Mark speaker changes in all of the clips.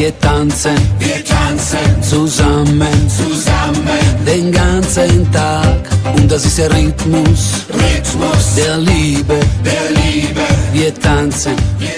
Speaker 1: wir tanzen zusammen, den ganzen Tag. Und das ist der Rhythmus, der Liebe, wir tanzen.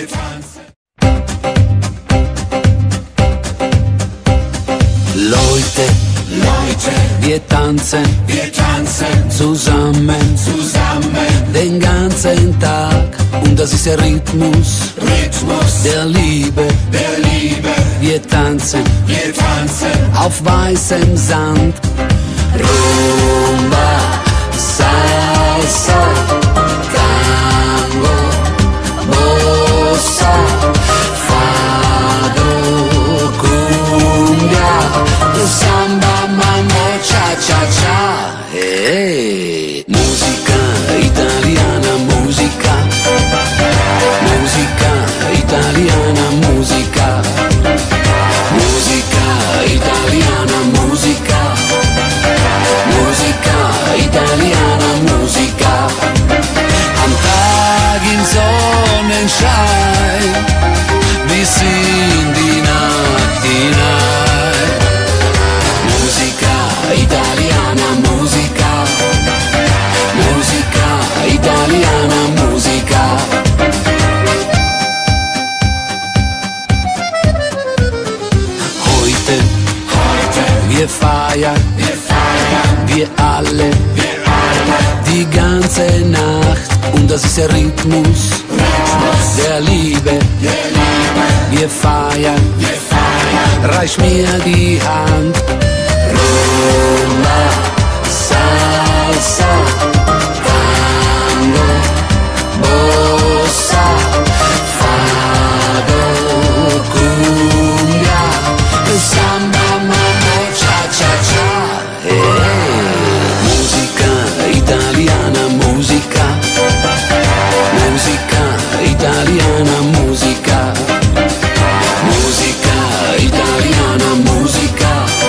Speaker 1: Leute, wir tanzen zusammen, den ganzen Tag. Und das ist der Rhythmus, der Liebe, wir tanzen auf weißem Sand. Rumba, Salsa, Tango, Bossa, Fado, Cumbia, Samba, Mambo, Cha-Cha-Cha. Hey, musica italiana, musica italiana, musica italiana, musica italiana, musica. Am Tag im Sonnenschein bis in die Nacht hinein. Musica italiana, musica italiana, musica. Heute wir feiern, wir alle, die ganze Nacht. Und das ist der Rhythmus, der Liebe, wir feiern, reich mir die Hand. Rumba, Salsa, Tango, Bossa, Fado, Cumbia, Samba, Mambo, Cha-Cha-Cha. Hey, musica italiana, musica italiana, musica italiana, musica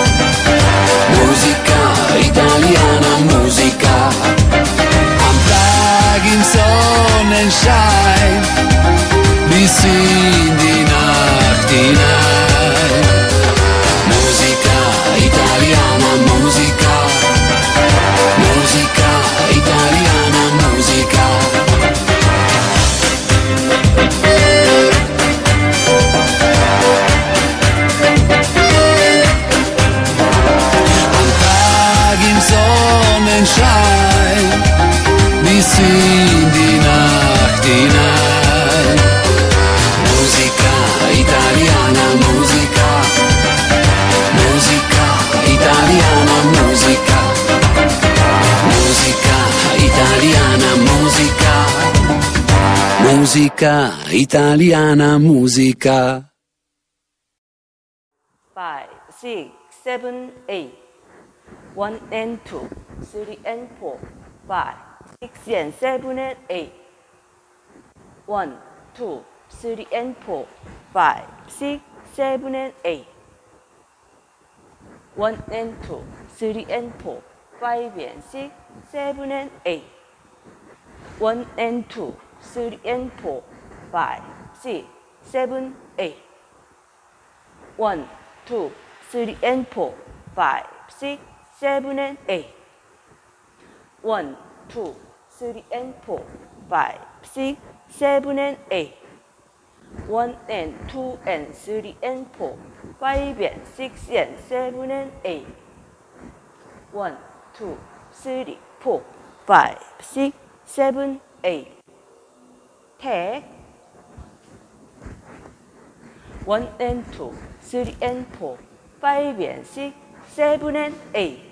Speaker 1: italiana, musica. Am Tag im Sonnenschein bis in die Nacht hinein. Musica italiana, musica italiana, musica. Am Tag im Sonnenschein bis in die Nacht hinein. Musica italiana, musica italiana, musica italiana, musica italiana, musica.
Speaker 2: 5, 6, 7, 8. 1 and 2, 3 and 4, 5, 6 and 7 and 8. 1, 2, 3 and 4, 5, 6, 7 and 8. 1 and 2, 3 and 4, 5 and 6, 7 and 8. 1 and 2, 3 and 4, 5, 6, 7, 8. 1, 2, 3 and 4, 5, 6, 7 and 8. 1, 2, 3 and 4, 5, 6, 7 and 8. 1 and 2 and 3 and 4, 5 and 6 and 7 and 8. 1, 2, 3, 4, 5, 6, 7, 8. Take 1 and 2, 3 and 4, 5 and 6, 7 and 8.